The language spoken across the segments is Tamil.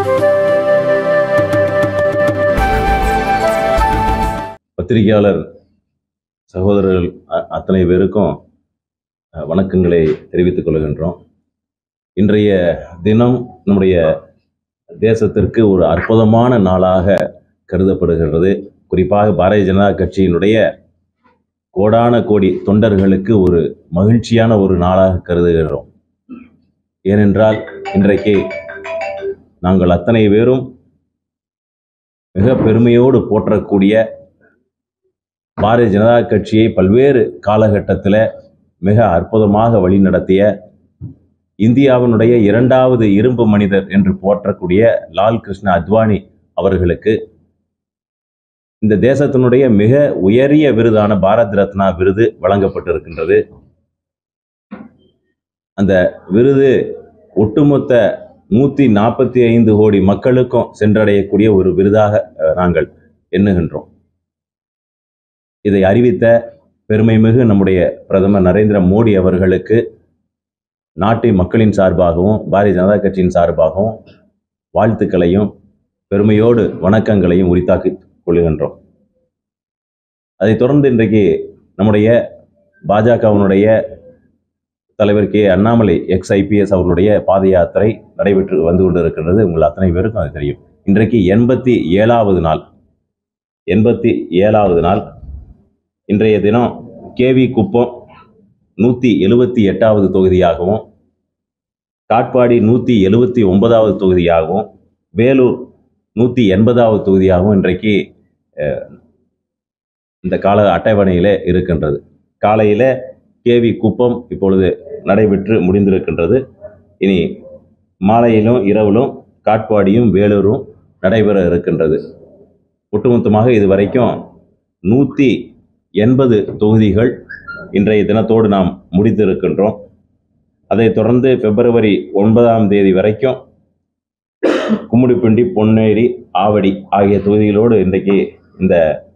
பத்திரிகையாளர் சகோதரர்கள் அத்தனை பேருக்கும் வணக்கங்களை தெரிவித்துக் கொள்கின்றோம். இன்றைய தினம் நம்முடைய தேசத்திற்கு ஒரு அற்புதமான நாளாக கருதப்படுகிறது. குறிப்பாக பாரதிய ஜனதா கட்சியினுடைய கோடான கோடி தொண்டர்களுக்கு ஒரு மகிழ்ச்சியான ஒரு நாளாக கருதுகிறோம். ஏனென்றால் இன்றைக்கு நாங்கள் அத்தனை பேரும் மிக பெருமையோடு போற்றக்கூடிய பாரதிய ஜனதா கட்சியை பல்வேறு காலகட்டத்தில் மிக அற்புதமாக வழிநடத்திய இந்தியாவினுடைய இரண்டாவது இரும்பு மனிதர் என்று போற்றக்கூடிய லால் கிருஷ்ண அத்வானி அவர்களுக்கு இந்த தேசத்தினுடைய மிக உயரிய விருதான பாரத் ரத்னா விருது வழங்கப்பட்டிருக்கின்றது. அந்த விருது ஒட்டுமொத்த 145 கோடி மக்களுக்கும் சென்றடையக்கூடிய ஒரு விருதாக நாங்கள் எண்ணுகின்றோம். இதை அறிவித்த பெருமைமிகு நம்முடைய பிரதமர் நரேந்திர மோடி அவர்களுக்கு நாட்டு மக்களின் சார்பாகவும் பாரதிய ஜனதா கட்சியின் சார்பாகவும் வாழ்த்துக்களையும் பெருமையோடு வணக்கங்களையும் உரித்தாக்கிக் கொள்கின்றோம். அதைத் தொடர்ந்து இன்றைக்கு நம்முடைய பாஜகவினுடைய தலைவர் கே அண்ணாமலை ex-IPS அவர்களுடைய பாத யாத்திரை நடைபெற்று வந்து கொண்டிருக்கின்றது. உங்கள் அத்தனை பேருக்கும் அது தெரியும். இன்றைக்கு 87வது நாள். இன்றைய தினம் கேவி குப்பம் 178வது தொகுதியாகவும், காட்பாடி 179வது தொகுதியாகவும், வேலூர் 180வது தொகுதியாகவும் இன்றைக்கு இந்த கால அட்டவணையிலே இருக்கின்றது. காலையில கேவி குப்பம் இப்பொழுது நடைபெற்று முடிந்திருக்கின்றது. இனி மாலையிலும் இரவிலும் காட்பாடியும் வேலூரும் நடைபெற இருக்கின்றது. ஒட்டுமொத்தமாக இதுவரைக்கும் 180 தொகுதிகள் இன்றைய தினத்தோடு நாம் முடித்திருக்கின்றோம். அதைத் தொடர்ந்து பிப்ரவரி 9ஆம் தேதி வரைக்கும் கும்மிடிப்பூண்டி, பொன்னேரி, ஆவடி ஆகிய தொகுதிகளோடு இன்றைக்கு இந்த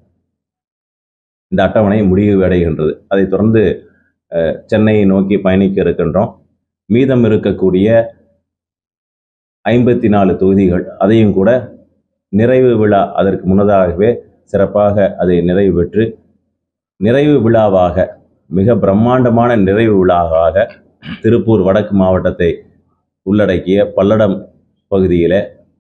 அட்டவணை முடிவு அடைகின்றது. அதைத் தொடர்ந்து சென்னையை நோக்கி பயணிக்க இருக்கின்றோம். மீதம் இருக்கக்கூடிய 54 தொகுதிகள் அதையும் கூட நிறைவு விழா அதற்கு முன்னதாகவே சிறப்பாக அதை நிறைவு பெற்று நிறைவு விழாவாக மிக பிரம்மாண்டமான நிறைவு விழாவாக திருப்பூர் வடக்கு மாவட்டத்தை உள்ளடக்கிய பல்லடம் பகுதியில்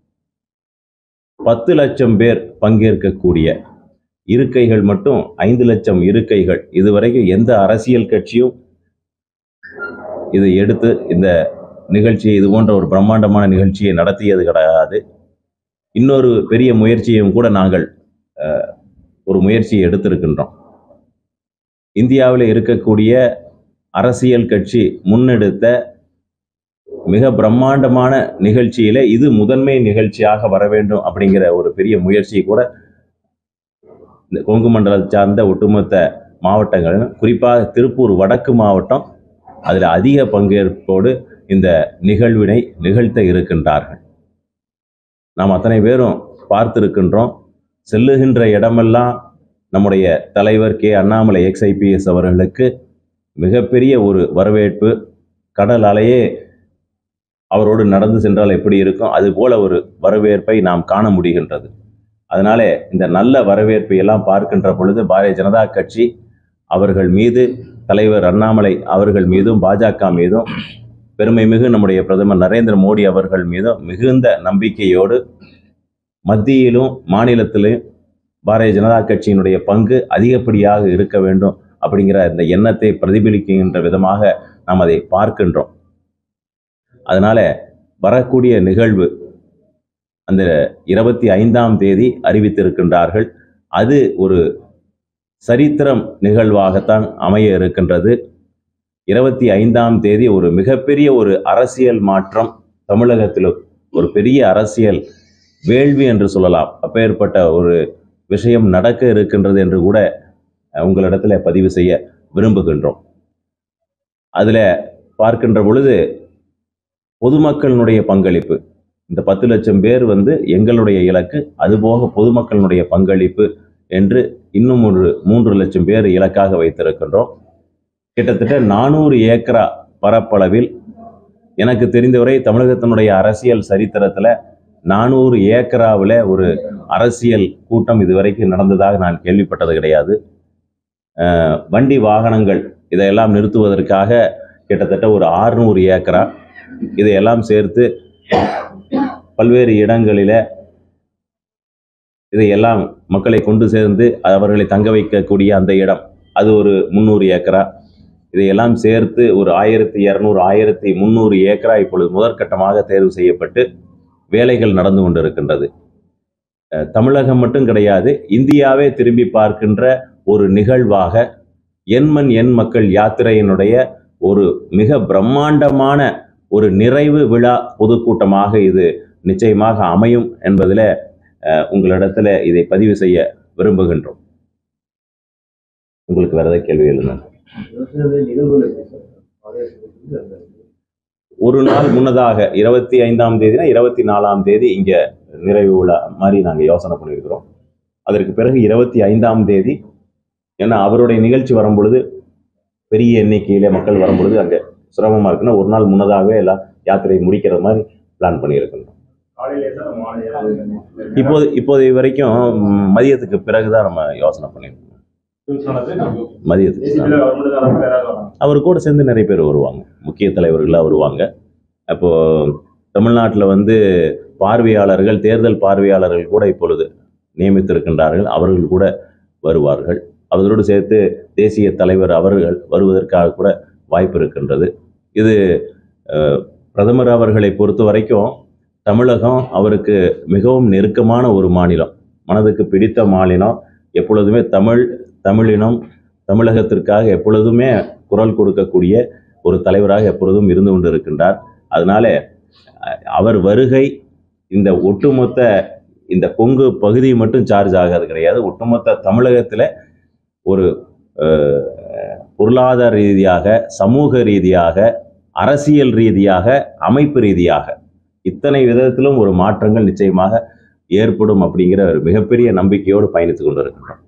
10 லட்சம் பேர் பங்கேற்கக்கூடிய இருக்கைகள் மட்டும் 5 லட்சம் இருக்கைகள். இதுவரைக்கும் எந்த அரசியல் கட்சியும் இதை எடுத்து இந்த நிகழ்ச்சியை, இது போன்ற ஒரு பிரம்மாண்டமான நிகழ்ச்சியை நடத்தியது கிடையாது. இன்னொரு பெரிய முயற்சியும் கூட நாங்கள் ஒரு முயற்சியை எடுத்திருக்கின்றோம். இந்தியாவில் இருக்கக்கூடிய அரசியல் கட்சி முன்னெடுத்த மிக பிரம்மாண்டமான நிகழ்ச்சியில இது முதன்மை நிகழ்ச்சியாக வர வேண்டும் அப்படிங்கிற ஒரு பெரிய முயற்சியை கூட இந்த கொங்கு மண்டலம் சார்ந்த ஒட்டுமொத்த மாவட்டங்கள், குறிப்பாக திருப்பூர் வடக்கு மாவட்டம் அதில் அதிக பங்கேற்போடு இந்த நிகழ்வினை நிகழ்த்த இருக்கின்றார்கள். நாம் அத்தனை பேரும் பார்த்திருக்கின்றோம். செல்லுகின்ற இடமெல்லாம் நம்முடைய தலைவர் கே அண்ணாமலை ex-IPS அவர்களுக்கு மிகப்பெரிய ஒரு வரவேற்பு. கடல் அலையே அவரோடு நடந்து சென்றால் எப்படி இருக்கும், அதுபோல ஒரு வரவேற்பை நாம் காண முடிகின்றது. அதனால இந்த நல்ல வரவேற்பை எல்லாம் பார்க்கின்ற பொழுது பாரதிய ஜனதா கட்சி அவர்கள் மீது, தலைவர் அண்ணாமலை அவர்கள் மீதும், பாஜக மீதும், பெருமை மிகு நம்முடைய பிரதமர் நரேந்திர மோடி அவர்கள் மீதும் மிகுந்த நம்பிக்கையோடு மத்தியிலும் மாநிலத்திலும் பாரதிய ஜனதா கட்சியினுடைய பங்கு அதிகப்படியாக இருக்க வேண்டும் அப்படிங்கிற இந்த எண்ணத்தை பிரதிபலிக்கின்ற விதமாக நாம் அதை பார்க்கின்றோம். அதனால வரக்கூடிய நிகழ்வு அந்த 25ஆம் தேதி அறிவித்திருக்கின்றார்கள். அது ஒரு சரித்திரம் நிகழ்வாகத்தான் அமைய இருக்கின்றது. 25ஆம் தேதி ஒரு மிகப்பெரிய ஒரு அரசியல் மாற்றம் தமிழகத்திலும் ஒரு பெரிய அரசியல் வேள்வி என்று சொல்லலாம். அப்பேற்பட்ட ஒரு விஷயம் நடக்க இருக்கின்றது என்று கூட உங்களிடத்தில் பதிவு செய்ய விரும்புகின்றோம். அதில் பார்க்கின்ற பொழுது பொதுமக்களினுடைய பங்களிப்பு, இந்த 10 லட்சம் பேர் எங்களுடைய இலக்கு, அதுபோக பொதுமக்களினுடைய பங்களிப்பு என்று இன்னும் ஒரு 3 லட்சம் பேர் இலக்காக வைத்திருக்கின்றோம். கிட்டத்தட்ட 400 ஏக்கரா பரப்பளவில் எனக்கு தெரிந்தவரை தமிழகத்தினுடைய அரசியல் சரித்திரத்தில் 400 ஏக்கராவில் ஒரு அரசியல் கூட்டம் இதுவரைக்கும் நடந்ததாக நான் கேள்விப்பட்டது கிடையாது. வண்டி வாகனங்கள் இதையெல்லாம் நிறுத்துவதற்காக கிட்டத்தட்ட ஒரு 600 ஏக்கரா இதையெல்லாம் சேர்த்து பல்வேறு இடங்களில் இதையெல்லாம் மக்களை கொண்டு சேர்ந்து அவர்களை தங்க வைக்கக்கூடிய அந்த இடம் அது ஒரு 300 ஏக்கரா, இதையெல்லாம் சேர்த்து ஒரு 1200 1300 ஏக்கரா இப்பொழுது முதற்கட்டமாக தேர்வு செய்யப்பட்டு வேலைகள் நடந்து கொண்டிருக்கின்றது. தமிழகம் மட்டும் கிடையாது, இந்தியாவே திரும்பி பார்க்கின்ற ஒரு நிகழ்வாக எண்மண் எண் மக்கள் யாத்திரையினுடைய ஒரு மிக பிரம்மாண்டமான ஒரு நிறைவு விழா பொதுக்கூட்டமாக இது நிச்சயமாக அமையும் என்பதில் உங்களிடத்துல இதை பதிவு செய்ய விரும்புகின்றோம். உங்களுக்கு வேற ஏதாவது கேள்வி எழுதுங்க. ஒரு நாள் முன்னதாக 25ஆம் தேதினா 24ஆம் தேதி இங்க நிறைவு விழா மாதிரி நாங்கள் யோசனை பண்ணியிருக்கிறோம். அதற்கு பிறகு 25ஆம் தேதி, ஏன்னா அவருடைய நிகழ்ச்சி வரும்பொழுது பெரிய எண்ணிக்கையில மக்கள் வரும்பொழுது அங்கே சிரமமா இருக்குன்னா ஒரு நாள் முன்னதாகவே எல்லாம் யாத்திரை முடிக்கிற மாதிரி பிளான் பண்ணியிருக்கிறோம். இப்போது வரைக்கும் மதியத்துக்கு பிறகுதான் நம்ம யோசனை பண்ணியிருக்கோம். மதியத்துக்கு அவர் கூட சேர்ந்து நிறைய பேர் வருவாங்க, முக்கிய தலைவர்களாக வருவாங்க. அப்போ தமிழ்நாட்டில் பார்வையாளர்கள், தேர்தல் பார்வையாளர்கள் கூட இப்பொழுது நியமித்திருக்கின்றார்கள், அவர்கள் கூட வருவார்கள். அவர்களோடு சேர்த்து தேசிய தலைவர் அவர்கள் வருவதற்காக கூட வாய்ப்பு இருக்கின்றது. இது பிரதமர் அவர்களை பொறுத்த வரைக்கும் தமிழகம் அவருக்கு மிகவும் நெருக்கமான ஒரு மாநிலம், மனதுக்கு பிடித்த மாநிலம். எப்பொழுதுமே தமிழினம் தமிழகத்திற்காக எப்பொழுதுமே குரல் கொடுக்கக்கூடிய ஒரு தலைவராக எப்பொழுதும் இருந்து கொண்டு இருக்கின்றார். அதனால அவர் வருகை இந்த ஒட்டுமொத்த இந்த கொங்கு பகுதி மட்டும் சார்ஜ் ஆகாது கிடையாது, ஒட்டுமொத்த தமிழகத்தில் ஒரு பொருளாதார ரீதியாக, சமூக ரீதியாக, அரசியல் ரீதியாக, அமைப்பு ரீதியாக இத்தனை விதத்திலும் ஒரு மாற்றங்கள் நிச்சயமாக ஏற்படும் அப்படிங்கிற ஒரு மிகப்பெரிய நம்பிக்கையோடு பயணித்துக் கொண்டிருக்கின்றோம்.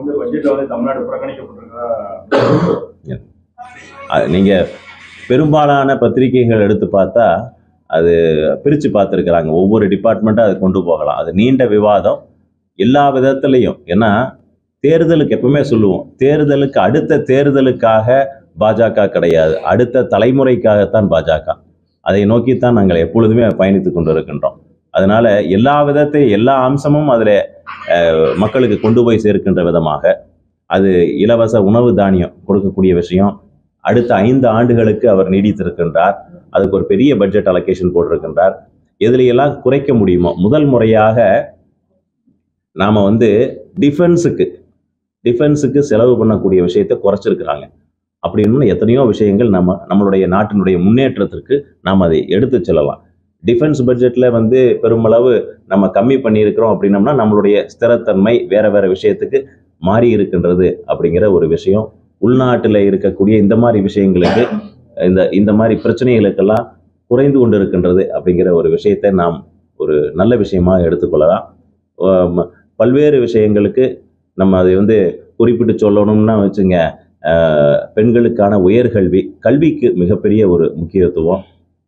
நீங்க பெரும்பாலான பத்திரிகைகள் எடுத்து பார்த்தா அது பிரித்து பார்த்துருக்குறாங்க, ஒவ்வொரு டிபார்ட்மெண்ட்டாக அது கொண்டு போகலாம். அது நீண்ட விவாதம் எல்லா விதத்துலையும். ஏன்னா தேர்தலுக்கு எப்பவுமே சொல்லுவோம், தேர்தலுக்கு அடுத்த தேர்தலுக்காக பாஜக கிடையாது, அடுத்த தலைமுறைக்காகத்தான் பாஜக. அதை நோக்கித்தான் நாங்கள் எப்பொழுதுமே பயணித்து கொண்டு இருக்கின்றோம். அதனால எல்லா விதத்தையும் எல்லா அம்சமும் அதில் மக்களுக்கு கொண்டு போய் சேர்க்கின்ற விதமாக அது இலவச உணவு தானியம் கொடுக்கக்கூடிய விஷயம் அடுத்த 5 ஆண்டுகளுக்கு அவர் நீடித்திருக்கின்றார். அதுக்கு ஒரு பெரிய பட்ஜெட் அலோகேஷன் போட்டிருக்கின்றார். எதுலையெல்லாம் குறைக்க முடியுமோ முதல் முறையாக நாம டிஃபென்ஸுக்கு செலவு பண்ணக்கூடிய விஷயத்தை குறைச்சிருக்கிறாங்க. அப்படின்னு எத்தனையோ விஷயங்கள் நம்மளுடைய நாட்டினுடைய முன்னேற்றத்திற்கு நாம் அதை எடுத்து செல்லலாம். டிஃபென்ஸ் பட்ஜெட்டில் பெருமளவு நம்ம கம்மி பண்ணியிருக்கிறோம் அப்படின்னம்னா நம்மளுடைய ஸ்திரத்தன்மை வேற விஷயத்துக்கு மாறி இருக்கின்றது அப்படிங்கிற ஒரு விஷயம். உள்நாட்டில் இருக்கக்கூடிய இந்த மாதிரி விஷயங்களுக்கு இந்த மாதிரி பிரச்சனைகளுக்கெல்லாம் குறைந்து கொண்டு இருக்கின்றது அப்படிங்கிற ஒரு விஷயத்தை நாம் ஒரு நல்ல விஷயமாக எடுத்துக்கொள்ளலாம். பல்வேறு விஷயங்களுக்கு நம்ம அதை குறிப்பிட்டு சொல்லணும்னா வச்சுங்க, பெண்களுக்கான கல்விக்கு மிகப்பெரிய ஒரு முக்கியத்துவம்.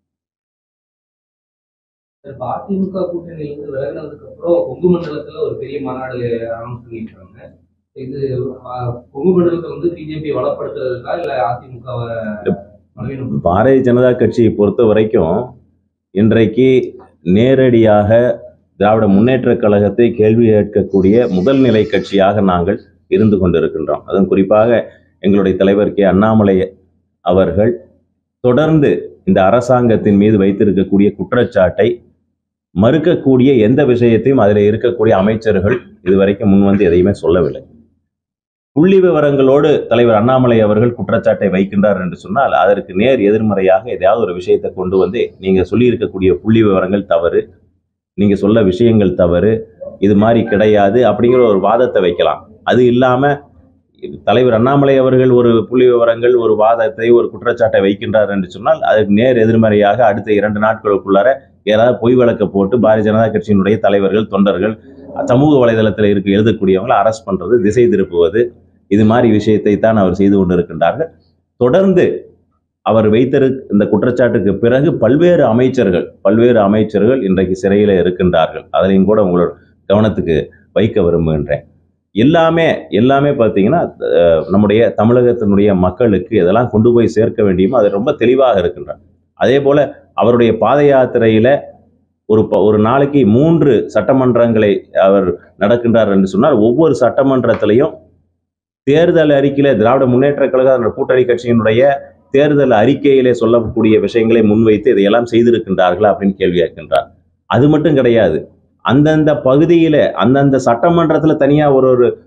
அதிமுக கூட்டணியிலிருந்து விலகினதுக்கு அப்புறம் கொங்கு மண்டலத்துல ஒரு பெரிய மாநாடு அனௌன்ஸ் பண்ணிருக்காங்க. இது கொங்கு மண்டலத்தை பிஜேபி வளப்படுத்துறதுக்கா இல்ல அதிமுகவை? பாரதிய ஜனதா கட்சியை பொறுத்த வரைக்கும் இன்றைக்கு நேரடியாக திராவிட முன்னேற்ற கழகத்தை கேள்வி கேட்கக்கூடிய முதல் நிலை கட்சியாக நாங்கள் இருந்து கொண்டிருக்கின்றோம். அதுவும் குறிப்பாக எங்களுடைய தலைவர் அண்ணாமலை அவர்கள் தொடர்ந்து இந்த அரசாங்கத்தின் மீது வைத்திருக்கக்கூடிய குற்றச்சாட்டை மறுக்கக்கூடிய எந்த விஷயத்தையும் அதில் இருக்கக்கூடிய அமைச்சர்கள் இதுவரைக்கும் முன் எதையுமே சொல்லவில்லை. புள்ளி விவரங்களோடு தலைவர் அண்ணாமலை அவர்கள் குற்றச்சாட்டை வைக்கின்றார் என்று சொன்னால் அதற்கு நேர் எதிர்மறையாக ஏதாவது ஒரு விஷயத்தை கொண்டு நீங்க சொல்லி இருக்கக்கூடிய புள்ளி விவரங்கள் தவறு, நீங்க சொல்ல விஷயங்கள் தவறு, இது மாதிரி கிடையாது அப்படிங்கிற ஒரு வாதத்தை வைக்கலாம். அது இல்லாம தலைவர் அண்ணாமலை அவர்கள் ஒரு புள்ளி விவரங்கள், ஒரு வாதத்தை, ஒரு குற்றச்சாட்டை வைக்கின்றார் என்று சொன்னால் அதுக்கு நேர் எதிர்மறையாக அடுத்த 2 நாட்களுக்குள்ளார ஏதாவது பொய் வழக்க போட்டு பாரதிய ஜனதா கட்சியினுடைய தலைவர்கள், தொண்டர்கள், சமூக வலைதளத்தில் எழுதக்கூடியவங்களை அரெஸ்ட் பண்றது, திசை திருப்புவது, இது மாதிரி விஷயத்தை தான் அவர் செய்து கொண்டிருக்கின்றார்கள். தொடர்ந்து அவர் இந்த குற்றச்சாட்டுக்கு பிறகு பல்வேறு அமைச்சர்கள் இன்றைக்கு சிறையில் இருக்கின்றார்கள். அதிலையும் கூட உங்களோட கவனத்துக்கு வைக்க விரும்புகின்றேன். எல்லாமே பார்த்தீங்கன்னா நம்முடைய தமிழகத்தினுடைய மக்களுக்கு இதெல்லாம் கொண்டு போய் சேர்க்க வேண்டியும் அது ரொம்ப தெளிவாக இருக்கின்றார். அதே போல அவருடைய பாத யாத்திரையில ஒரு நாளைக்கு 3 சட்டமன்றங்களை அவர் நடக்கின்றார் என்று சொன்னால், ஒவ்வொரு சட்டமன்றத்திலையும் தேர்தல் அறிக்கையில திராவிட முன்னேற்ற கழக கூட்டணி கட்சியினுடைய தேர்தல் அறிக்கையிலே சொல்லக்கூடிய விஷயங்களை முன்வைத்து இதையெல்லாம் செய்திருக்கின்றார்களா அப்படின்னு கேள்வி கேட்கின்றார். அது மட்டும் கிடையாது, அந்தந்த பகுதியில அந்தந்த சட்டமன்றத்தில் தனியா ஒரு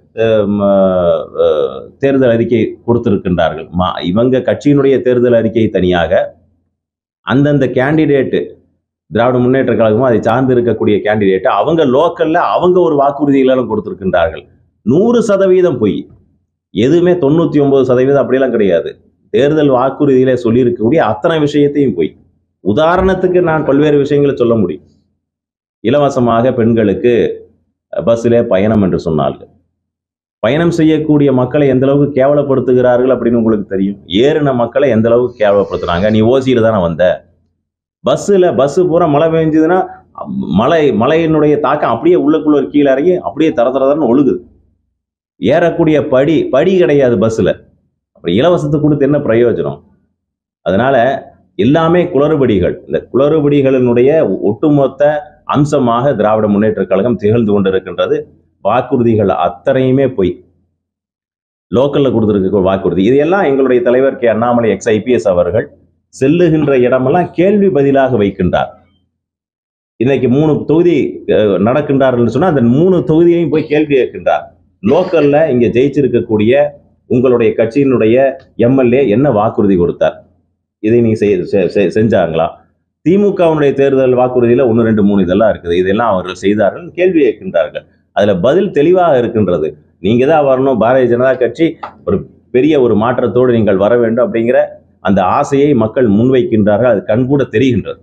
தேர்தல் அறிக்கை கொடுத்திருக்கின்றார்கள். இவங்க கட்சியினுடைய தேர்தல் அறிக்கை தனியாக, அந்தந்த கேண்டிடேட்டு திராவிட முன்னேற்ற கழகமும் அதை சார்ந்து இருக்கக்கூடிய கேண்டிடேட் அவங்க லோக்கல்ல அவங்க ஒரு வாக்குறுதிகளும் கொடுத்திருக்கின்றார்கள். 100% பொய், எதுவுமே 99% அப்படியெல்லாம் கிடையாது. தேர்தல் வாக்குறுதியில சொல்லியிருக்கக்கூடிய அத்தனை விஷயத்தையும் பொய். உதாரணத்துக்கு நான் பல்வேறு விஷயங்களை சொல்ல முடியும். இலவசமாக பெண்களுக்கு பஸ்ஸிலே பயணம் என்று சொன்னார்கள். பயணம் செய்யக்கூடிய மக்களை எந்த அளவுக்கு கேவலப்படுத்துகிறார்கள் அப்படின்னு உங்களுக்கு தெரியும். ஏறின மக்களை எந்த அளவுக்கு கேவலப்படுத்துறாங்க. நீ ஓசியில தானே வந்த, பஸ்ஸு பூரா மழை பெஞ்சதுன்னா மழையினுடைய தாக்கம் அப்படியே உள்ளுக்குள்ள கீழே இறங்கி அப்படியே தரன்னு ஒழுகுது. ஏறக்கூடிய படி கிடையாது பஸ்ஸில். அப்படி இலவசத்தை கொடுத்து என்ன பிரயோஜனம்? அதனால எல்லாமே குளறுபடிகள். இந்த குளறுபடிகளினுடைய ஒட்டுமொத்த அம்சமாக திராவிட முன்னேற்ற கழகம் திகழ்ந்து கொண்டிருக்கின்றது. வாக்குறுதிகள் அத்தனையுமே போய் லோக்கல்ல கொடுத்திருக்க வாக்குறுதி, இதையெல்லாம் எங்களுடைய தலைவர் கே அண்ணாமலை ex-IPS அவர்கள் செல்லுகின்ற இடமெல்லாம் கேள்வி பதிலாக வைக்கின்றார். இன்னைக்கு 3 தொகுதி நடக்கின்றார்கள் சொன்னா அந்த 3 தொகுதியையும் போய் கேள்வி கேட்கின்றார். லோக்கல்ல இங்க ஜெயிச்சிருக்கக்கூடிய உங்களுடைய கட்சியினுடைய எம்எல்ஏ என்ன வாக்குறுதி கொடுத்தார், இதை நீங்க செஞ்சாங்களா? திமுகவுடைய தேர்தல் வாக்குறுதியில 1, 2, 3 இதெல்லாம் இருக்குது, இதெல்லாம் அவர்கள் செய்தார்கள் கேள்வி கேட்கின்றார்கள். அதுல பதில் தெளிவாக இருக்கின்றது. நீங்க தான் வரணும், பாரதிய ஜனதா கட்சி ஒரு பெரிய ஒரு மாற்றத்தோடு நீங்கள் வர வேண்டும் அப்படிங்கிற அந்த ஆசையை மக்கள் முன்வைக்கின்றார்கள். அது கண்கூட தெரிகின்றது.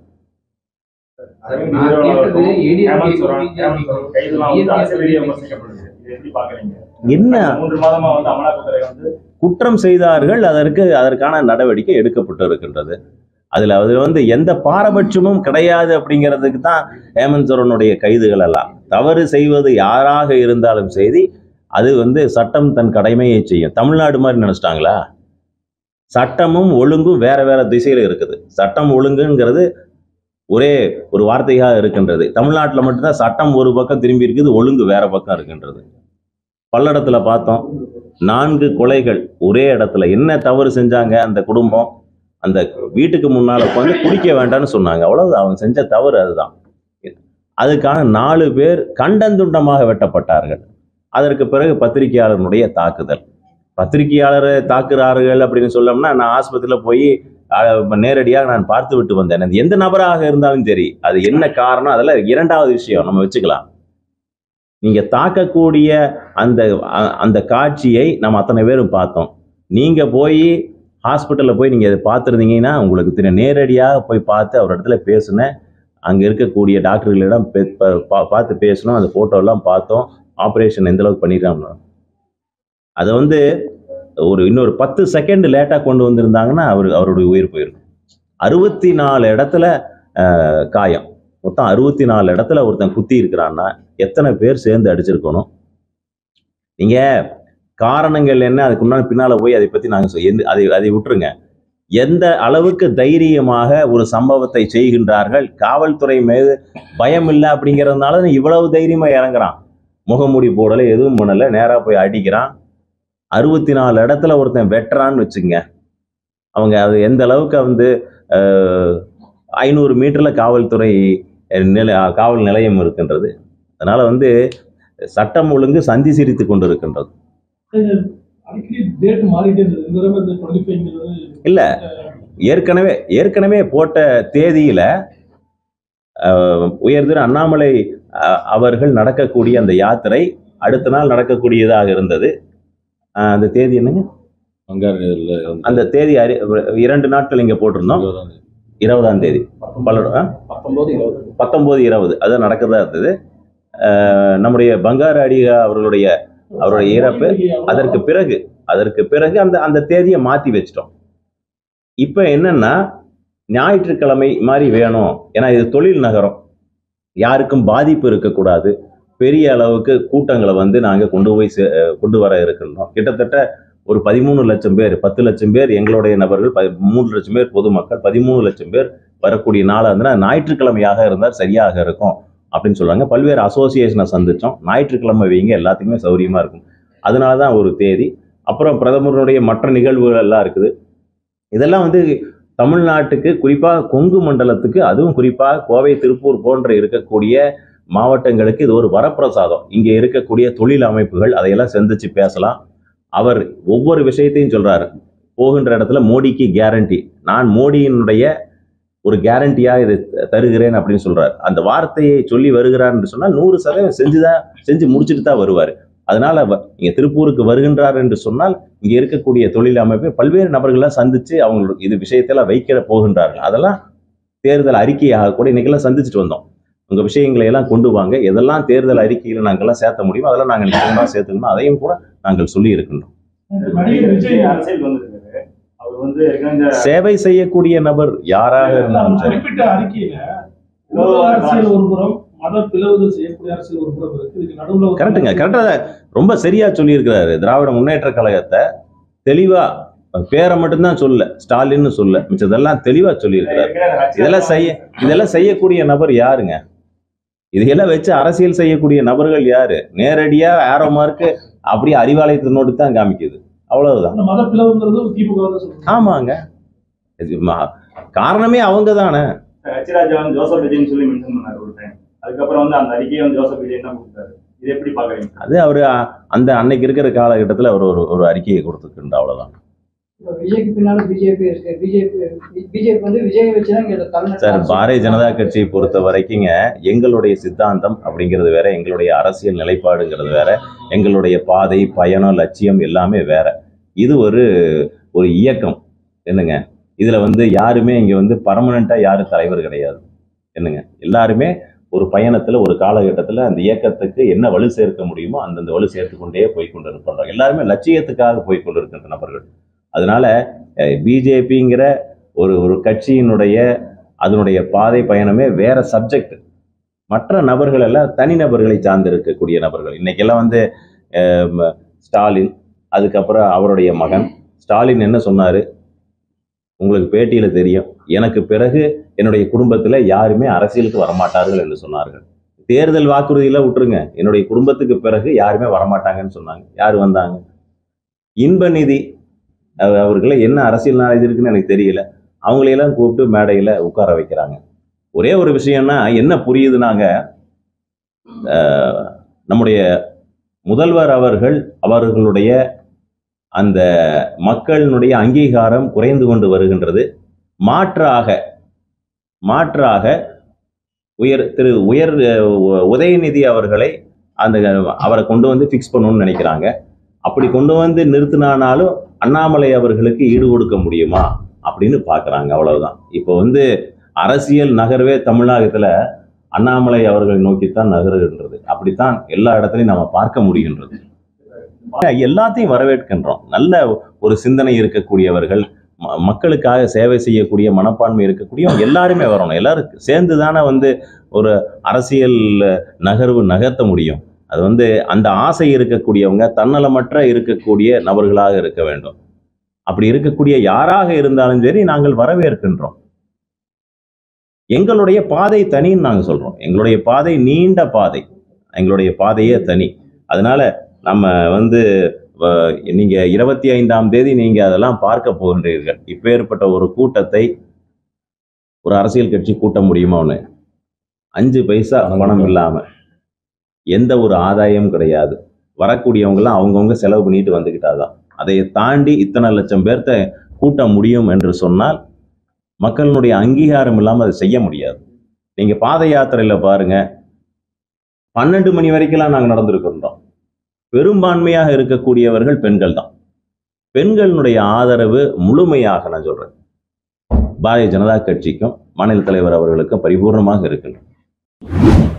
என்ன குற்றம் செய்தார்கள், அதற்கான நடவடிக்கை எடுக்கப்பட்டு இருக்கின்றது. அதுல எந்த பாரபட்சமும் கிடையாது அப்படிங்கிறதுக்கு தான் ஹேமந்த் சோரனுடைய கைதுகள் எல்லாம். தவறு செய்வது யாராக இருந்தாலும் சரி, அது சட்டம் தன் கடமையை செய்யும். தமிழ்நாடு மாதிரி நினைச்சிட்டாங்களா? சட்டமும் ஒழுங்கும் வேற வேற திசையில இருக்குது. சட்டம் ஒழுங்குங்கிறது ஒரே ஒரு வார்த்தையாக இருக்கின்றது. தமிழ்நாட்டில் மட்டும்தான் சட்டம் ஒரு பக்கம் திரும்பி இருக்குது, ஒழுங்கு வேற பக்கம் இருக்கின்றது. பல்லடத்துல பார்த்தோம், 4 கொலைகள் ஒரே இடத்துல. என்ன தவறு செஞ்சாங்க அந்த குடும்பம்? அந்த வீட்டுக்கு முன்னால உட்காந்து குடிக்க வேண்டாம்னு சொன்னாங்க, அவ்வளவு. அவங்க செஞ்ச தவறு அதுதான். அதுக்கான 4 பேர் கண்டந்துண்டமாக வெட்டப்பட்டார்கள். அதற்கு பிறகு பத்திரிகையாளர்களுடைய தாக்குதல். பத்திரிகையாளரை தாக்குறார்கள் அப்படின்னு சொல்லணும்னா, நான் ஆஸ்பத்திரியில் போய் நேரடியாக நான் பார்த்து விட்டு வந்தேன். எந்த நபராக இருந்தாலும் சரி, அது என்ன காரணம் அதெல்லாம் 2வது விஷயம் நம்ம வச்சுக்கலாம். நீங்க தாக்கக்கூடிய அந்த காட்சியை நம்ம அத்தனை பேரும் பார்த்தோம். நீங்க போய் ஹாஸ்பிட்டலில் போய் நீங்க அதை பார்த்துருந்தீங்கன்னா உங்களுக்கு தெரியும். நேரடியாக போய் பார்த்து அவர் இடத்துல பேசினேன். அங்கே இருக்கக்கூடிய டாக்டர்களிடம் பார்த்து பேசணும். அந்த ஃபோட்டோலாம் பார்த்தோம். ஆப்ரேஷன் எந்த அளவுக்கு பண்ணிடுறாங்க. அதை இன்னொரு 10 செகண்ட் லேட்டாக கொண்டு வந்திருந்தாங்கன்னா அவருடைய உயிர் போயிருக்கும். 64 இடத்துல காயம். மொத்தம் 64 இடத்துல ஒருத்தன் குத்தி இருக்கிறான்னா எத்தனை பேர் சேர்ந்து அடிச்சிருக்கணும்? நீங்க காரணங்கள் என்ன, அதுக்கு முன்னாடி பின்னால போய் அதை பத்தி நாங்கள் அதை விட்டுருங்க. எந்த அளவுக்கு தைரியமாக ஒரு சம்பவத்தை செய்கின்றார்கள். காவல்துறை மீது பயம் இல்லை அப்படிங்கிறதுனால இவ்வளவு தைரியமா இறங்குறான். முகமூடி போடலை, எதுவும் பண்ணல, நேராக போய் அடிக்கிறான். 64 இடத்துல ஒருத்தன் வெட்டுறான்னு வச்சுங்க. அவங்க அது எந்த அளவுக்கு 500 மீட்டர்ல காவல்துறை காவல் நிலையம் இருக்கின்றது. அதனால சட்டம் ஒழுங்கு சந்தி சிரித்து கொண்டு இருக்கின்றது. இல்ல, ஏற்கனவே போட்ட தேதியில உயர்திரு அண்ணாமலை அவர்கள் நடக்கக்கூடிய அந்த யாத்திரை அடுத்த நாள் நடக்கக்கூடியதாக இருந்தது. அந்த தேதி என்னங்க? அந்த தேதி 2 நாட்கள் இங்க போட்டிருந்தோம். 20ஆம் தேதி 19-20 அதான் நடக்கிறதா இருந்தது. நம்முடைய பங்காரு அடிகா அவருடைய இறப்பு. அதற்கு பிறகு அந்த தேதியை மாத்தி வச்சிட்டோம். இப்ப என்னன்னா ஞாயிற்றுக்கிழமை மாதிரி வேணும், ஏன்னா இது தொழில் நகரம், யாருக்கும் பாதிப்பு இருக்கக்கூடாது, பெரிய அளவுக்கு கூட்டங்களை வந்து நாங்க கொண்டு வர இருக்கின்றோம். கிட்டத்தட்ட ஒரு 13 லட்சம் பேர், 10 லட்சம் பேர் எங்களுடைய நபர்கள், 3 லட்சம் பேர் பொதுமக்கள், 13 லட்சம் பேர் வரக்கூடிய நாளா இருந்தா ஞாயிற்றுக்கிழமையாக இருந்தால் சரியாக இருக்கும் அப்படின்னு சொல்றாங்க. பல்வேறு அசோசியேஷனை சந்திச்சோம். ஞாயிற்றுக்கிழமை வைங்க, எல்லாத்துக்குமே சௌரியமா இருக்கும். அதனாலதான் ஒரு தேதி. அப்புறம் பிரதமருடைய மற்ற நிகழ்வுகள் எல்லாம் இருக்குது. இதெல்லாம் வந்து தமிழ்நாட்டுக்கு, குறிப்பாக கொங்கு மண்டலத்துக்கு, அதுவும் குறிப்பாக கோவை, திருப்பூர் போன்ற இருக்கக்கூடிய மாவட்டங்களுக்கு இது ஒரு வரப்பிரசாதம். இங்க இருக்கக்கூடிய தொழில் அமைப்புகள் அதையெல்லாம் சந்திச்சு பேசலாம். அவர் ஒவ்வொரு விஷயத்தையும் சொல்றாரு. போகின்ற இடத்துல மோடிக்கு கேரண்டி, நான் மோடியினுடைய ஒரு கேரண்டியா இதை தருகிறேன் அப்படின்னு சொல்றாரு. அந்த வார்த்தையை சொல்லி வருகிறார் என்று சொன்னால் 100% செஞ்சு முடிச்சுட்டு தான் வருவார். அதனால இங்க திருப்பூருக்கு வருகின்றார் என்று சொன்னால் இங்க இருக்கக்கூடிய தொழில் அமைப்பை பல்வேறு நபர்கள்லாம் சந்திச்சு அவங்களுக்கு இது விஷயத்தெல்லாம் வைக்கிற போகின்றார்கள். அதெல்லாம் தேர்தல் அறிக்கையாக கூட இன்னைக்கெல்லாம் சந்திச்சுட்டு வந்தோம். உங்க விஷயங்களை எல்லாம் கொண்டு வாங்க, எதெல்லாம் தேர்தல் அறிக்கையில நாங்கெல்லாம் சேர்த்த முடியும் அதெல்லாம் நாங்கள் நிச்சயமா சேர்த்துக்கணும், அதையும் கூட நாங்கள் சொல்லி இருக்கின்றோம். சேவை செய்யக்கூடிய நபர் யாராக இருந்தாலும் சரி. குறிப்பிட்ட அறிக்கையில அரசியல் ஒரு புறம், மத பிளவுகள் செய்யக்கூடிய அரசியல் ஒரு புறம் இருக்கு. இதுக்கு நடுவுல கரெக்டுங்க, கரெக்டா ரொம்ப சரியா சொல்லி இருக்கிறாரு. திராவிட முன்னேற்ற கழகத்தை தெளிவா பேரை மட்டும்தான் சொல்ல, ஸ்டாலின்னு சொல்ல, மிச்சதெல்லாம் தெளிவா சொல்லி இருக்கிறாரு. இதெல்லாம் செய்யக்கூடிய நபர் யாருங்க? இதையெல்லாம் வச்சு அரசியல் செய்யக்கூடிய நபர்கள் யாரு? நேரடியா ஆரோ மார்க்கு அப்படியே அறிவாலயத்தை நோட்டு தான் காமிக்குது, அவ்வளவுதான். மத பிளவுங்கிறது திமுக தான் சொல்றாங்க. ஆமாங்க, காரணமே அவங்க தானே. ஜோசப் விஜய் சொல்லி மென்ஷன் பண்ணாரு ஒரு டைம். அதுக்கப்புறம் வந்து அந்த அறிக்கையை வந்து ஜோசப் விஜய் தான் கொடுத்தாரு. இது எப்படி பாக்குறீங்க? அது அவரு அந்த அன்னைக்கு இருக்கிற காலகட்டத்தில் அவர் ஒரு அறிக்கையை கொடுத்துக்கின்ற, அவ்வளவுதான். விஜய்க்கு பின்னால பிஜேபி இருக்கு. பிஜேபி வந்து விஜய் வச்சுதான் சார், பாரதிய ஜனதா கட்சியை பொறுத்த வரைக்குங்க எங்களுடைய சித்தாந்தம் அப்படிங்கிறது வேற, எங்களுடைய அரசியல் நிலைப்பாடுங்கிறது வேற, எங்களுடைய பாதை, பயணம், லட்சியம் எல்லாமே வேற. இது ஒரு இயக்கம் என்னங்க. இதுல வந்து யாருமே இங்க வந்து பர்மனண்டா யாரும் தலைவர் கிடையாது என்னங்க. எல்லாருமே ஒரு பயணத்துல, ஒரு காலகட்டத்துல அந்த இயக்கத்துக்கு என்ன வலு சேர்க்க முடியுமோ அந்தந்த வலு சேர்த்து கொண்டே போய்கொண்டு இருக்கின்றோம். எல்லாருமே லட்சியத்துக்காக போய்கொண்டு இருக்கின்ற நபர்கள். அதனால பிஜேபிங்கிற ஒரு கட்சியினுடைய அதனுடைய பாதை பயணமே வேற சப்ஜெக்ட். மற்ற நபர்கள் எல்லாம் தனிநபர்களை சார்ந்து இருக்கக்கூடிய நபர்கள். இன்னைக்கெல்லாம் வந்து ஸ்டாலின், அதுக்கப்புறம் அவருடைய மகன் ஸ்டாலின் என்ன சொன்னாரு உங்களுக்கு பேட்டியில தெரியும், எனக்கு பிறகு என்னுடைய குடும்பத்துல யாருமே அரசியலுக்கு வரமாட்டார்கள் என்று சொன்னார்கள். தேர்தல் வாக்குறுதியில விட்டுருங்க, என்னுடைய குடும்பத்துக்கு பிறகு யாருமே வரமாட்டாங்கன்னு சொன்னாங்க. யாரு வந்தாங்க? இன்பநிதி அவர்களை என்ன அரசியல் நாலேஜ் இருக்குன்னு எனக்கு தெரியல, அவங்களையெல்லாம் கூப்பிட்டு மேடையில உட்கார வைக்கிறாங்க. ஒரே ஒரு விஷயம்னா என்ன புரியுதுனாங்க, நம்முடைய முதல்வர் அவர்களுடைய அந்த மக்களினுடைய அங்கீகாரம் குறைந்து கொண்டு வருகின்றது. மாற்றாக திரு உதயநிதி அவர்களை அவரை கொண்டு வந்து ஃபிக்ஸ் பண்ணணும்னு நினைக்கிறாங்க. அப்படி கொண்டு வந்து நிறுத்தினாலும் அண்ணாமலை அவர்களுக்கு ஈடு கொடுக்க முடியுமா அப்படின்னு பாக்குறாங்க, அவ்வளவுதான். இப்போ வந்து அரசியல் நகர்வே தமிழகத்துல அண்ணாமலை அவர்களை நோக்கித்தான் நகருகின்றது. அப்படித்தான் எல்லா இடத்துலையும் நம்ம பார்க்க முடிகின்றது. எல்லாத்தையும் வரவேற்கின்றோம். நல்ல ஒரு சிந்தனை இருக்கக்கூடியவர்கள், மக்களுக்காக சேவை செய்யக்கூடிய மனப்பான்மை இருக்கக்கூடிய எல்லாருமே வரணும். எல்லாரும் சேர்ந்து தானே வந்து ஒரு அரசியல் நகர்த்த முடியும். அது வந்து அந்த ஆசை இருக்கக்கூடியவங்க, தன்னலமற்ற இருக்கக்கூடிய நபர்களாக இருக்க வேண்டும். அப்படி இருக்கக்கூடிய யாராக இருந்தாலும் சரி நாங்கள் வரவேற்கின்றோம். எங்களுடைய பாதை தனின்னு நாங்கள் சொல்றோம். எங்களுடைய பாதை நீண்ட பாதை, எங்களுடைய பாதையே தனி. அதனால நம்ம வந்து நீங்க 25ஆம் தேதி நீங்க அதெல்லாம் பார்க்க போகின்றீர்கள். இப்பேற்பட்ட ஒரு கூட்டத்தை ஒரு அரசியல் கட்சி கூட்ட முடியுமா? 5 பைசா பணம் இல்லாம, எந்த ஒரு ஆதாயமும் கிடையாது. வரக்கூடியவங்கெல்லாம் அவங்கவுங்க செலவு பண்ணிட்டு வந்துக்கிட்டாதான். அதை தாண்டி இத்தனை லட்சம் பேர்த்த கூட்ட முடியும் என்று சொன்னால் மக்களுடைய அங்கீகாரம் இல்லாமல் அதை செய்ய முடியாது. நீங்க பாத யாத்திரையில பாருங்க, 12 மணி வரைக்கும் நாங்கள் நடந்திருக்கின்றோம். பெரும்பான்மையாக இருக்கக்கூடியவர்கள் பெண்கள் தான். பெண்களுடைய ஆதரவு முழுமையாக, நான் சொல்றேன், பாரதிய ஜனதா கட்சிக்கும் மாநில தலைவர் அவர்களுக்கும் பரிபூர்ணமாக இருக்கின்றன.